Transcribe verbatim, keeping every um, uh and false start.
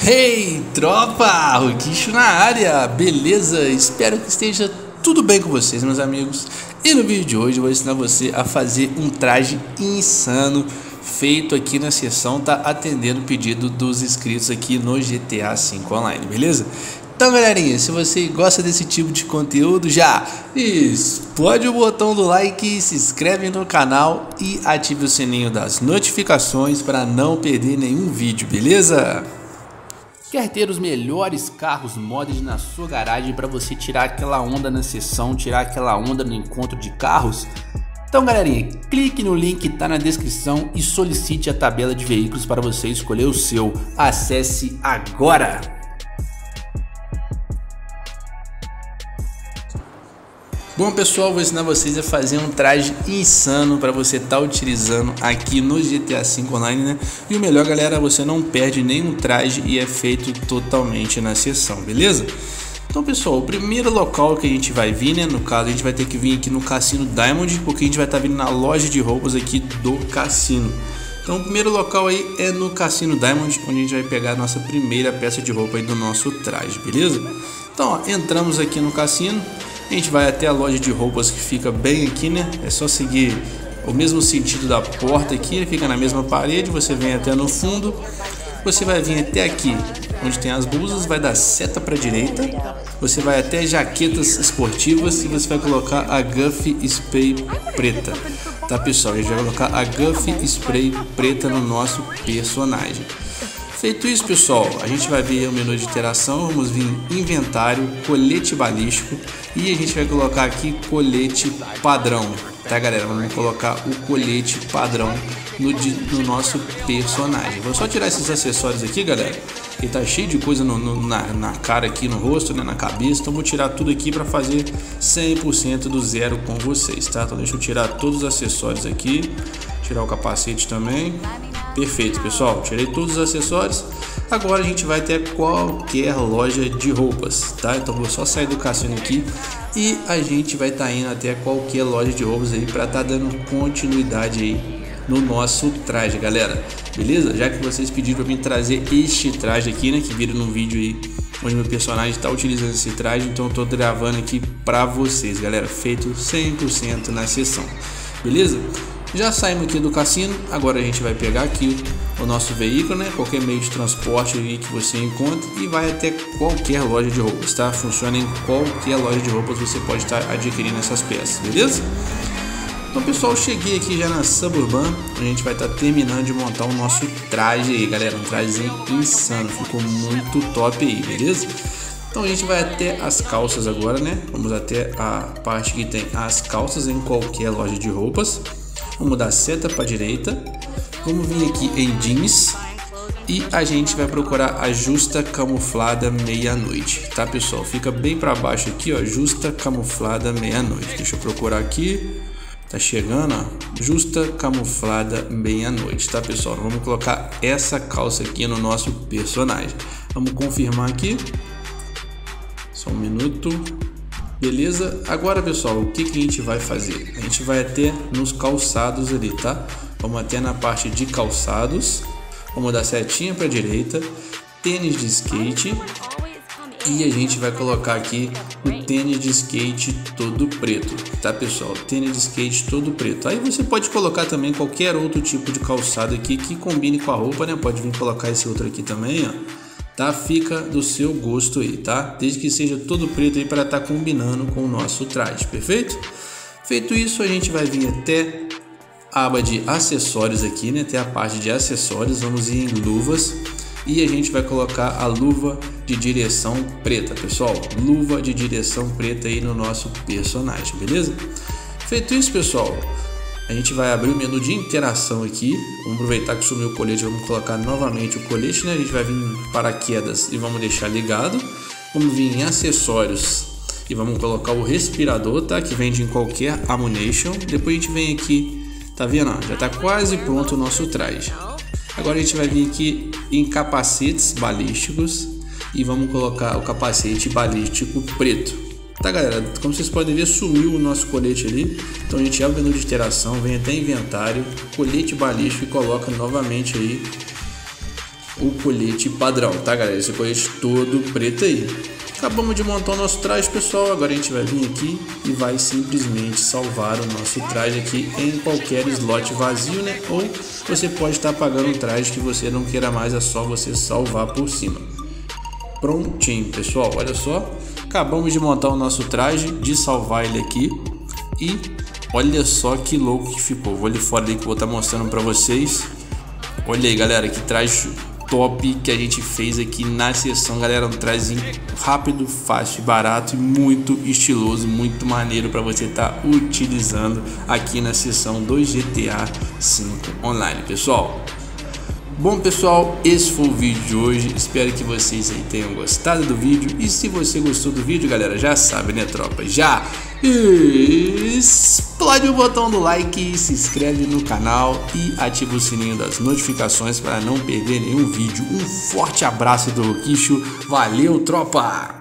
Hey, tropa! Roquicho na área, beleza? Espero que esteja tudo bem com vocês, meus amigos. E no vídeo de hoje eu vou ensinar você a fazer um traje insano feito aqui na seção, tá atendendo o pedido dos inscritos aqui no G T A cinco Online, beleza? Então, galerinha, se você gosta desse tipo de conteúdo, já explode o botão do like, se inscreve no canal e ative o sininho das notificações para não perder nenhum vídeo, beleza? Quer ter os melhores carros modded na sua garagem para você tirar aquela onda na sessão, tirar aquela onda no encontro de carros? Então, galerinha, clique no link que está na descrição e solicite a tabela de veículos para você escolher o seu. Acesse agora! Bom, pessoal, vou ensinar vocês a fazer um traje insano para você estar tá utilizando aqui no G T A cinco Online, né? E o melhor, galera, você não perde nenhum traje e é feito totalmente na sessão, beleza? Então, pessoal, o primeiro local que a gente vai vir, né? No caso, a gente vai ter que vir aqui no Cassino Diamond, porque a gente vai estar tá vindo na loja de roupas aqui do cassino. Então, o primeiro local aí é no Cassino Diamond, onde a gente vai pegar a nossa primeira peça de roupa aí do nosso traje, beleza? Então, ó, entramos aqui no cassino. A gente vai até a loja de roupas que fica bem aqui, né? É só seguir o mesmo sentido da porta aqui, ele fica na mesma parede, você vem até no fundo, você vai vir até aqui, onde tem as blusas, vai dar seta para a direita, você vai até jaquetas esportivas e você vai colocar a Guff Spray preta, tá, pessoal? A gente vai colocar a Guff Spray preta no nosso personagem. Feito isso, pessoal, a gente vai ver o menu de interação, vamos vir inventário, colete balístico e a gente vai colocar aqui colete padrão, tá, galera? Vamos colocar o colete padrão no, no nosso personagem. Vou só tirar esses acessórios aqui, galera, que tá cheio de coisa no, no, na, na cara aqui, no rosto, né, na cabeça, então vou tirar tudo aqui para fazer cem por cento do zero com vocês, tá? Então deixa eu tirar todos os acessórios aqui, tirar o capacete também. Perfeito, pessoal, tirei todos os acessórios. Agora a gente vai até qualquer loja de roupas, tá? Então vou só sair do cassino aqui e a gente vai estar tá indo até qualquer loja de roupas aí para estar tá dando continuidade aí no nosso traje, galera, beleza? Já que vocês pediram para mim trazer este traje aqui, né, que viram no vídeo aí onde meu personagem está utilizando esse traje, então eu tô gravando aqui para vocês, galera, feito cem por cento na sessão, beleza? Já saímos aqui do cassino, agora a gente vai pegar aqui o nosso veículo, né? Qualquer meio de transporte aí que você encontre e vai até qualquer loja de roupas, tá? Funciona em qualquer loja de roupas, você pode estar adquirindo essas peças, beleza? Então, pessoal, cheguei aqui já na Suburban, a gente vai estar terminando de montar o nosso traje aí, galera, um trajezinho insano, ficou muito top aí, beleza? Então a gente vai até as calças agora, né? Vamos até a parte que tem as calças em qualquer loja de roupas. Vamos dar seta para a direita, vamos vir aqui em jeans e a gente vai procurar a justa camuflada meia-noite, tá, pessoal? Fica bem para baixo aqui, ó, justa camuflada meia-noite. Deixa eu procurar aqui, tá chegando, ó, justa camuflada meia-noite, tá, pessoal? Vamos colocar essa calça aqui no nosso personagem. Vamos confirmar aqui, só um minuto. Beleza? Agora, pessoal, o que, que a gente vai fazer? A gente vai até nos calçados ali, tá? Vamos até na parte de calçados, vamos dar setinha para a direita, tênis de skate e a gente vai colocar aqui o tênis de skate todo preto, tá, pessoal? Tênis de skate todo preto. Aí você pode colocar também qualquer outro tipo de calçado aqui que combine com a roupa, né? Pode vir colocar esse outro aqui também, ó. Tá? Fica do seu gosto aí, tá? Desde que seja todo preto aí para estar tá combinando com o nosso traje, perfeito? Feito isso, a gente vai vir até a aba de acessórios aqui, né? Até a parte de acessórios, vamos ir em luvas e a gente vai colocar a luva de direção preta, pessoal. Luva de direção preta aí no nosso personagem, beleza? Feito isso, pessoal, a gente vai abrir o menu de interação aqui. Vamos aproveitar que sumiu o colete, vamos colocar novamente o colete, né? A gente vai vir em paraquedas e vamos deixar ligado. Vamos vir em acessórios e vamos colocar o respirador, tá? Que vende em qualquer ammunition. Depois a gente vem aqui, tá vendo? Já tá quase pronto o nosso traje. Agora a gente vai vir aqui em capacetes balísticos e vamos colocar o capacete balístico preto. Tá, galera, como vocês podem ver, sumiu o nosso colete ali. Então a gente abre o menu de interação, vem até inventário, colete balístico e coloca novamente aí o colete padrão, tá galera? Esse colete todo preto aí. Acabamos de montar o nosso traje, pessoal. Agora a gente vai vir aqui e vai simplesmente salvar o nosso traje aqui em qualquer slot vazio, né? Ou você pode estar pagando um traje que você não queira mais, é só você salvar por cima. Prontinho, pessoal, olha só. Acabamos de montar o nosso traje, de salvar ele aqui. E olha só que louco que ficou. Vou ali fora ali que eu vou estar mostrando para vocês. Olha aí, galera, que traje top que a gente fez aqui na sessão, galera. Um traje rápido, fácil, barato e muito estiloso, muito maneiro para você estar utilizando aqui na sessão do G T A cinco Online, pessoal. Bom, pessoal, esse foi o vídeo de hoje. Espero que vocês aí tenham gostado do vídeo. E se você gostou do vídeo, galera, já sabe, né, tropa? Já explode o botão do like, se inscreve no canal e ativa o sininho das notificações para não perder nenhum vídeo. Um forte abraço do Roquicho. Valeu, tropa!